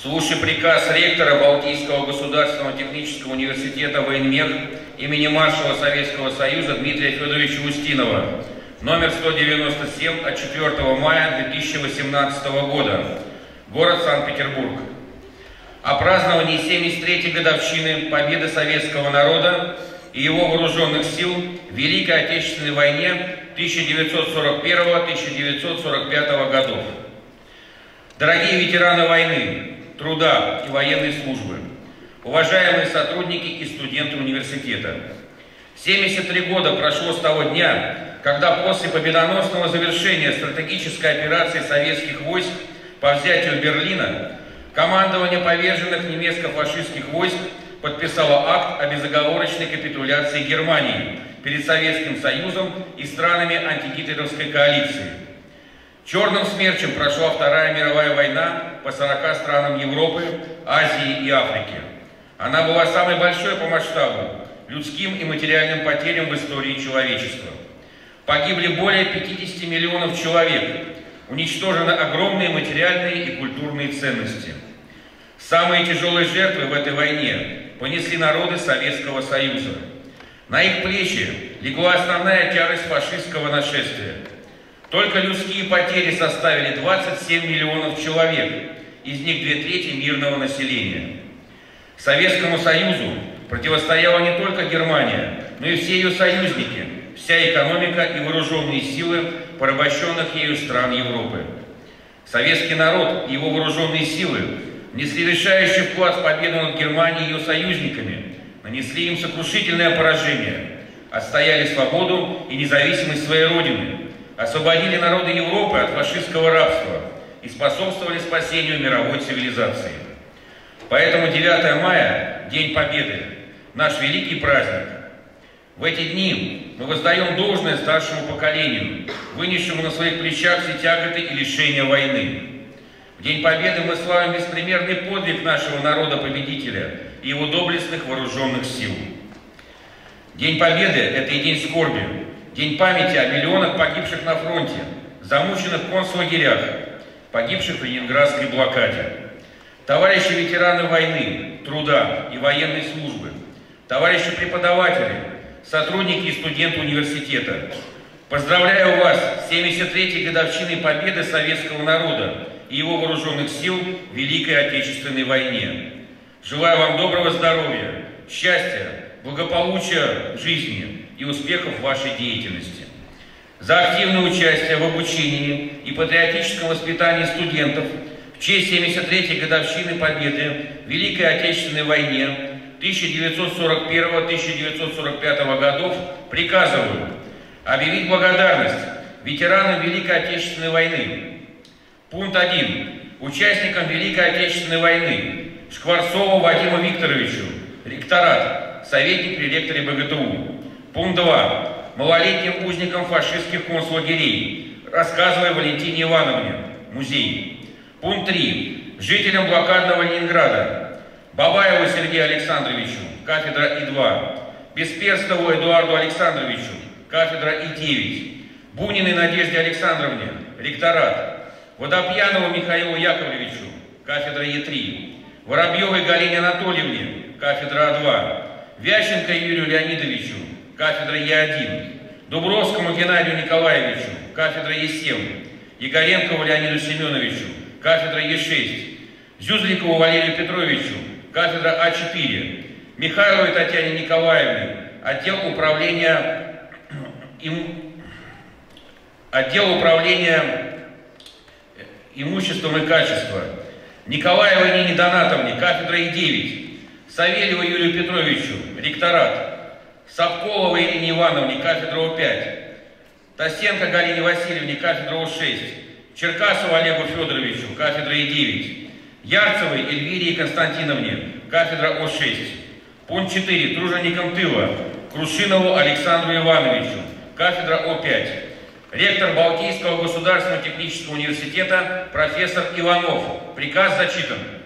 Слушай приказ ректора Балтийского государственного технического университета военмех имени маршала Советского Союза Дмитрия Федоровича Устинова, номер 197 от 4 мая 2018 года, город Санкт-Петербург. О праздновании 73-й годовщины победы советского народа и его вооруженных сил в Великой Отечественной войне 1941-1945 годов. Дорогие ветераны войны, труда и военной службы, уважаемые сотрудники и студенты университета, 73 года прошло с того дня, когда после победоносного завершения стратегической операции советских войск по взятию Берлина командование поверженных немецко-фашистских войск подписало акт о безоговорочной капитуляции Германии перед Советским Союзом и странами антигитлеровской коалиции. Черным смерчем прошла Вторая мировая война по 40 странам Европы, Азии и Африки. Она была самой большой по масштабу, людским и материальным потерям в истории человечества. Погибли более 50 миллионов человек, уничтожены огромные материальные и культурные ценности. Самые тяжелые жертвы в этой войне понесли народы Советского Союза. На их плечи легла основная тяжесть фашистского нашествия. Только людские потери составили 27 миллионов человек, из них 2/3 мирного населения. Советскому Союзу противостояла не только Германия, но и все ее союзники, вся экономика и вооруженные силы порабощенных ею стран Европы. Советский народ и его вооруженные силы внесли решающий вклад в победу над Германией и ее союзниками, нанесли им сокрушительное поражение, отстояли свободу и независимость своей Родины, освободили народы Европы от фашистского рабства и способствовали спасению мировой цивилизации. Поэтому 9 мая, День Победы, наш великий праздник. В эти дни мы воздаем должное старшему поколению, вынесшему на своих плечах все тяготы и лишения войны. В День Победы мы славим беспримерный подвиг нашего народа-победителя и его доблестных вооруженных сил. День Победы – это и день скорби, день памяти о миллионах погибших на фронте, замученных в концлагерях, погибших в Ленинградской блокаде. Товарищи ветераны войны, труда и военной службы, товарищи преподаватели, сотрудники и студенты университета, поздравляю вас с 73-й годовщиной победы советского народа и его вооруженных сил в Великой Отечественной войне. Желаю вам доброго здоровья, счастья, благополучия в жизни и успехов в вашей деятельности. За активное участие в обучении и патриотическом воспитании студентов в честь 73-й годовщины победы в Великой Отечественной войне 1941-1945 годов приказываю объявить благодарность ветеранам Великой Отечественной войны. Пункт 1. Участникам Великой Отечественной войны Шкварцову Вадиму Викторовичу, ректорат, советник при ректоре БГТУ. Пункт 2. Малолетним узникам фашистских концлагерей, рассказывая Валентине Ивановне, музей. Пункт 3. Жителям блокадного Ленинграда, Бабаеву Сергею Александровичу, кафедра И2, Бесперстову Эдуарду Александровичу, кафедра И9, Буниной Надежде Александровне, ректорат, Водопьянову Михаилу Яковлевичу, кафедра Е3, Воробьевой Галине Анатольевне, кафедра А2, Вященко Юрию Леонидовичу, кафедра Е1, Дубровскому Геннадию Николаевичу, кафедра Е7, Егоренкову Леониду Семеновичу, кафедра Е6, Зюзликову Валерию Петровичу, кафедра А4, Михайловой Татьяне Николаевне, отдел управления имуществом и качеством, Николаевой Нине Донатовне, кафедра И9, Савельеву Юрию Петровичу, ректорат, Сапколовой Ирине Ивановне, кафедра О5, Тосенко Галине Васильевне, кафедра О6, Черкасову Олегу Федоровичу, кафедра И9, Ярцевой Эльвире Константиновне, кафедра О6. Пункт 4. Труженикам тыла Крушинову Александру Ивановичу, кафедра О5. Ректор Балтийского государственного технического университета профессор Иванов. Приказ зачитан.